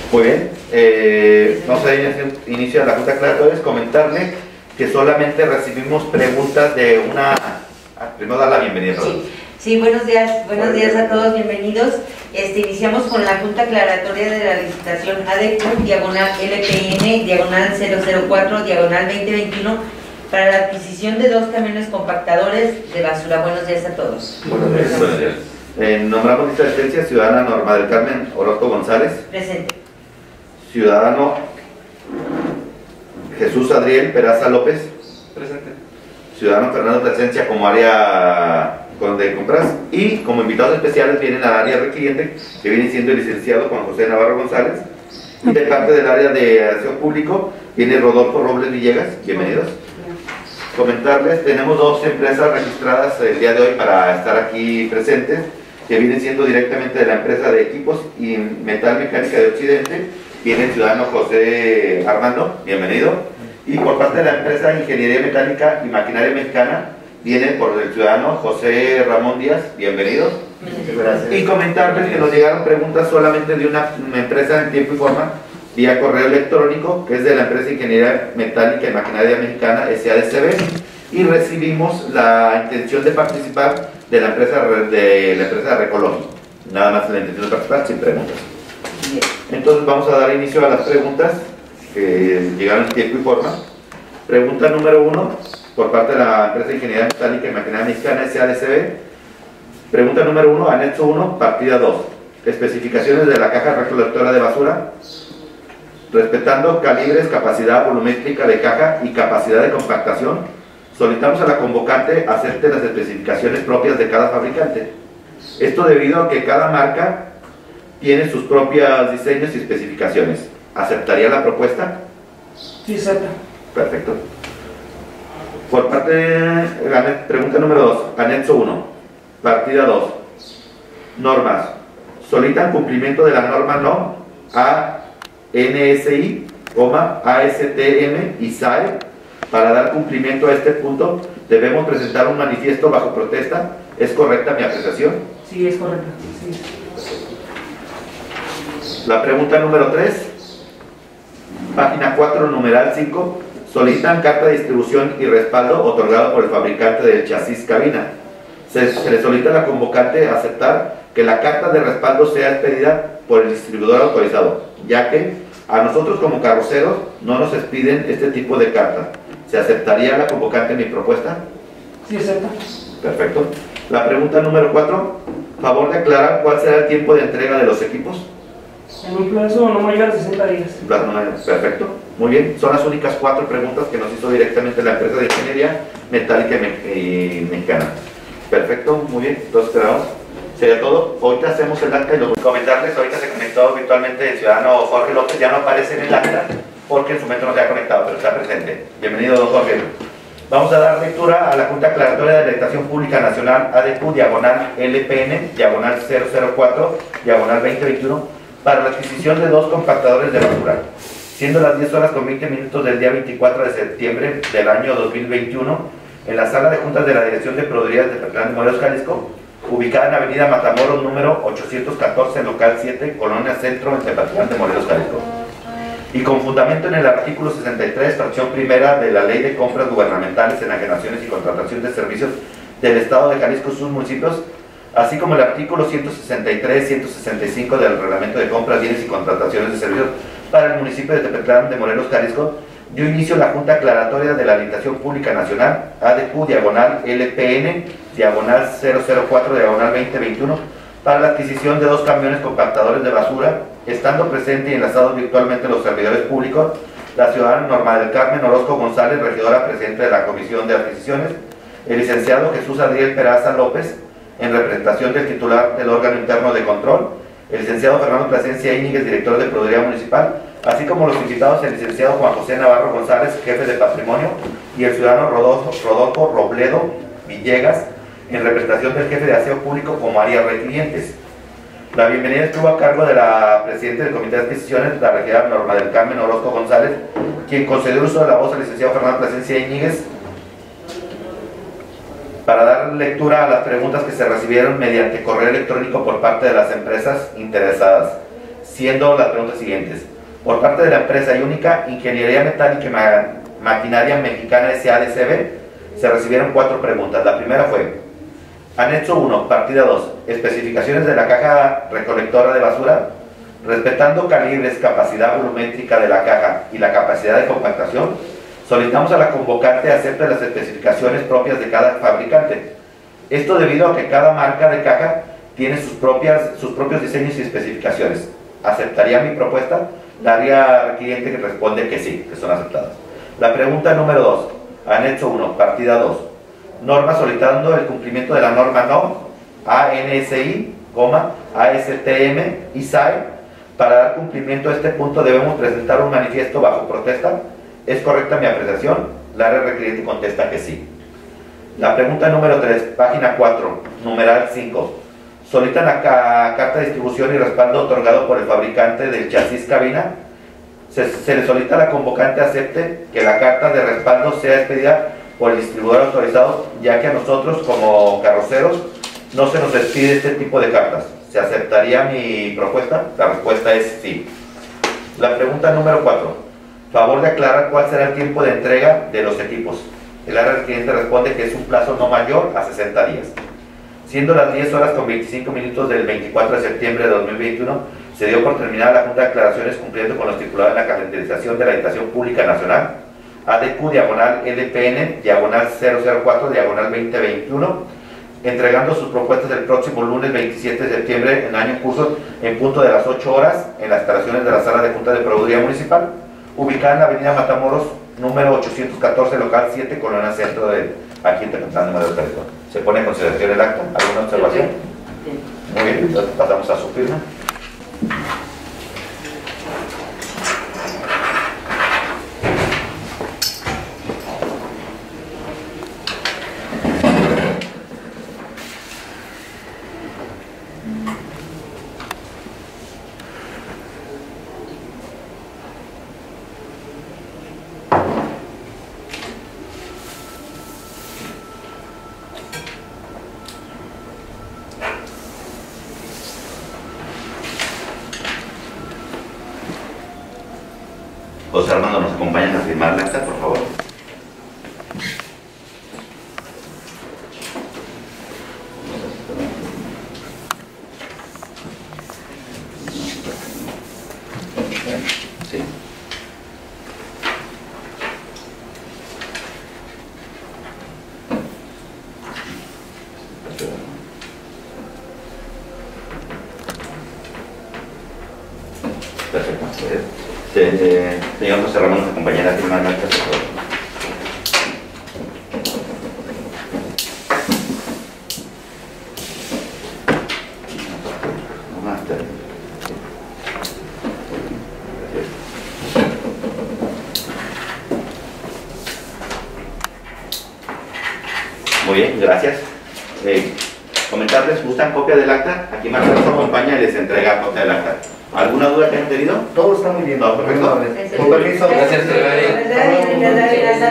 Muy bien, vamos a dar inicio a la junta aclaratoria. Comentarle que solamente recibimos preguntas de una... primero dar la bienvenida. Sí, buenos días a todos, bienvenidos. Iniciamos con la junta aclaratoria de la licitación ADQ, diagonal LPN, diagonal 004, diagonal 2021, para la adquisición de 2 camiones compactadores de basura. Buenos días a todos. Buenos días. Nombramos lista de asistencia ciudadana Norma del Carmen Orozco González. Presente. Ciudadano Jesús Adriel Peraza López. Presente. Ciudadano Fernando Plasencia como área de compras, y como invitados especiales vienen al área requiriente, que viene siendo el licenciado Juan José Navarro González, y de parte del área de acción público viene Rodolfo Robles Villegas. Bienvenidos. Comentarles, tenemos 2 empresas registradas el día de hoy para estar aquí presentes, que vienen siendo directamente de la empresa de equipos y metal mecánica de Occidente. Viene el ciudadano José Armando, bienvenido, y por parte de la empresa Ingeniería Metálica y Maquinaria Mexicana viene por el ciudadano José Ramón Díaz, bienvenidos. Gracias. Y comentarles que nos llegaron preguntas solamente de una empresa en tiempo y forma, vía correo electrónico, que es de la empresa Ingeniería Metálica y Maquinaria Mexicana, SADCB, y recibimos la intención de participar de la empresa Recology. Nada más la intención de participar, sin preguntas. Entonces vamos a dar inicio a las preguntas que llegaron en tiempo y forma. Pregunta número 1, por parte de la empresa Ingeniería Metálica y Maquinaria Mexicana, SADCB. Pregunta número 1, anexo 1, partida 2. Especificaciones de la caja recolectora de basura. Respetando calibres, capacidad volumétrica de caja y capacidad de compactación, solicitamos a la convocante acepte las especificaciones propias de cada fabricante. Esto debido a que cada marca tiene sus propios diseños y especificaciones. ¿Aceptaría la propuesta? Sí, acepta. Perfecto. Por parte de pregunta número 2, anexo 1, partida 2. Normas. Solicitan cumplimiento de la norma NO NSI, ASTM y SAE. Para dar cumplimiento a este punto, debemos presentar un manifiesto bajo protesta. ¿Es correcta mi apreciación? Sí, es correcto. Sí. La pregunta número 3, página 4, numeral 5. Solicitan carta de distribución y respaldo otorgado por el fabricante del chasis cabina. Se le solicita a la convocante aceptar que la carta de respaldo sea expedida por el distribuidor autorizado, ya que a nosotros como carroceros no nos expiden este tipo de carta. ¿Se aceptaría la convocante mi propuesta? Sí, acepta. Perfecto. La pregunta número 4, favor de aclarar cuál será el tiempo de entrega de los equipos. En un plazo no mayor a 60 días. Perfecto, muy bien. Son las únicas 4 preguntas que nos hizo directamente la empresa de Ingeniería Metálica y Mexicana. Perfecto, muy bien. Entonces quedamos. Sería todo. Ahorita hacemos el acta y los comentarles. Ahorita se conectó virtualmente el ciudadano Jorge López. Ya no aparece en el acta porque en su momento no se ha conectado, pero está presente. Bienvenido, don Jorge. Vamos a dar lectura a la Junta Aclaratoria de Legislación Pública Nacional ADQ, diagonal LPN, diagonal 004, diagonal 2021, para la adquisición de 2 compactadores de basura, siendo las 10 horas con 20 minutos del día 24 de septiembre del año 2021, en la sala de juntas de la Dirección de Proveedurías de Tepetlán de Morelos, Jalisco, ubicada en Avenida Matamoros, número 814, local 7, Colonia Centro, en Tepetlán de Morelos, Jalisco. Y con fundamento en el artículo 63, fracción primera de la Ley de Compras Gubernamentales, Enajenaciones y Contratación de Servicios del Estado de Jalisco y sus municipios, así como el artículo 163, 165 del Reglamento de Compras, Bienes y Contrataciones de Servicios para el municipio de Tepetlán de Morelos, Jalisco, dio inicio a la Junta Aclaratoria de la Legislación Pública Nacional, ADQ, diagonal LPN, diagonal 004, diagonal 2021, para la adquisición de 2 camiones compactadores de basura, estando presente y enlazados virtualmente los servidores públicos, la ciudadana Norma del Carmen Orozco González, regidora presidente de la Comisión de Adquisiciones, el licenciado Jesús Adriel Peraza López, en representación del titular del órgano interno de control, el licenciado Fernando Plasencia Íñiguez, director de Procuraduría Municipal, así como los invitados, el licenciado Juan José Navarro González, jefe de Patrimonio, y el ciudadano Rodolfo Robledo Villegas, en representación del jefe de Aseo Público como área requirientes. La bienvenida estuvo a cargo de la presidenta del Comité de Adquisiciones, la regidora Norma del Carmen Orozco González, quien concedió uso de la voz al licenciado Fernando Plasencia Íñiguez para dar lectura a las preguntas que se recibieron mediante correo electrónico por parte de las empresas interesadas, siendo las preguntas siguientes. Por parte de la empresa Única Ingeniería Metálica y Maquinaria Mexicana SADCB, se recibieron 4 preguntas. La primera fue: Anexo 1, partida 2, especificaciones de la caja recolectora de basura. Respetando calibres, capacidad volumétrica de la caja y la capacidad de compactación, solicitamos a la convocante acepte las especificaciones propias de cada fabricante. Esto debido a que cada marca de caja tiene sus propios diseños y especificaciones. ¿Aceptaría mi propuesta? La área requiriente que responde que sí, que son aceptadas. La pregunta número 2, anexo 1, partida 2. Norma solicitando el cumplimiento de la norma NO, ANSI, ASTM y SAE. Para dar cumplimiento a este punto debemos presentar un manifiesto bajo protesta. ¿Es correcta mi apreciación? La área requiriente contesta que sí. La pregunta número 3, página 4, numeral 5. Solicitan la carta de distribución y respaldo otorgado por el fabricante del chasis cabina. Se le solicita a la convocante acepte que la carta de respaldo sea expedida por el distribuidor autorizado, ya que a nosotros como carroceros no se nos expide este tipo de cartas. ¿Se aceptaría mi propuesta? La respuesta es sí. La pregunta número 4. Favor de aclarar cuál será el tiempo de entrega de los equipos. El área requiriente responde que es un plazo no mayor a 60 días. Siendo las 10 horas con 25 minutos del 24 de septiembre de 2021, se dio por terminada la Junta de Aclaraciones cumpliendo con lo estipulado en la calendarización de la Licitación Pública Nacional, ADQ diagonal LPN, diagonal 004, diagonal 2021, entregando sus propuestas el próximo lunes 27 de septiembre en año en curso en punto de las 8 horas en las instalaciones de la Sala de Junta de Procuraduría Municipal, ubicada en la avenida Matamoros, número 814, local 7, Colonia Centro de aquí en Tecomán, número de teléfono. ¿Se pone en consideración el acto? ¿Alguna observación? Muy bien, entonces pasamos a su firma. José Armando, ¿nos acompañan a firmar la acta, por favor? Sí. Perfecto. Señor José Ramón, nos acompañará a firmar la acta, por favor. Muy bien, gracias. Comentarles, ¿gustan copia del acta? Aquí Marcelo nos acompaña y les entrega copia del acta. ¿Alguna duda que hayan tenido? Todo está muy bien. ¿Todo perfecto? Con permiso. Gracias.